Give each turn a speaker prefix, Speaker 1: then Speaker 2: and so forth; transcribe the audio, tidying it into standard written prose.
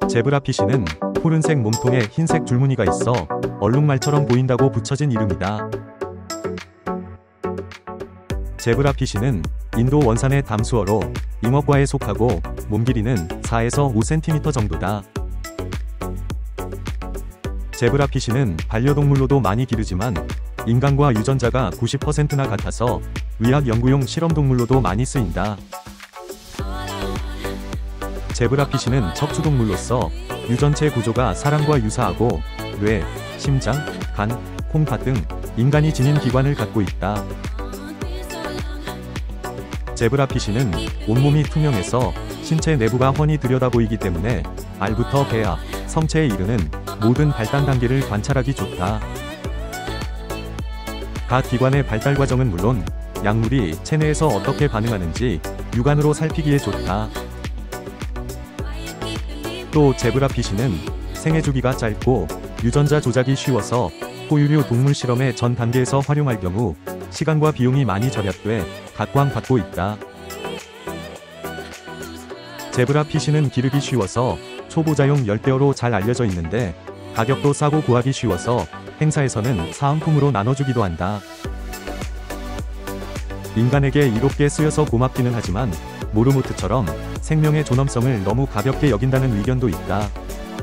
Speaker 1: 제브라피쉬는 푸른색 몸통에 흰색 줄무늬가 있어 얼룩말처럼 보인다고 붙여진 이름이다. 제브라피쉬는 인도 원산의 담수어로 잉어과에 속하고 몸 길이는 4에서 5cm 정도다. 제브라피쉬는 반려동물로도 많이 기르지만 인간과 유전자가 90%나 같아서 의학 연구용 실험동물로도 많이 쓰인다. 제브라피쉬는 척추동물로서 유전체 구조가 사람과 유사하고 뇌, 심장, 간, 콩팥 등 인간이 지닌 기관을 갖고 있다. 제브라피쉬는 온몸이 투명해서 신체 내부가 훤히 들여다보이기 때문에 알부터 배 앞, 성체에 이르는 모든 발달 단계를 관찰하기 좋다. 각 기관의 발달 과정은 물론 약물이 체내에서 어떻게 반응하는지 육안으로 살피기에 좋다. 또 제브라피쉬는 생애 주기가 짧고 유전자 조작이 쉬워서 포유류 동물 실험의 전 단계에서 활용할 경우 시간과 비용이 많이 절약돼 각광받고 있다. 제브라피쉬는 기르기 쉬워서 초보자용 열대어로 잘 알려져 있는데 가격도 싸고 구하기 쉬워서 행사에서는 사은품으로 나눠주기도 한다. 인간에게 이롭게 쓰여서 고맙기는 하지만 모르모트처럼 생명의 존엄성을 너무 가볍게 여긴다는 의견도 있다.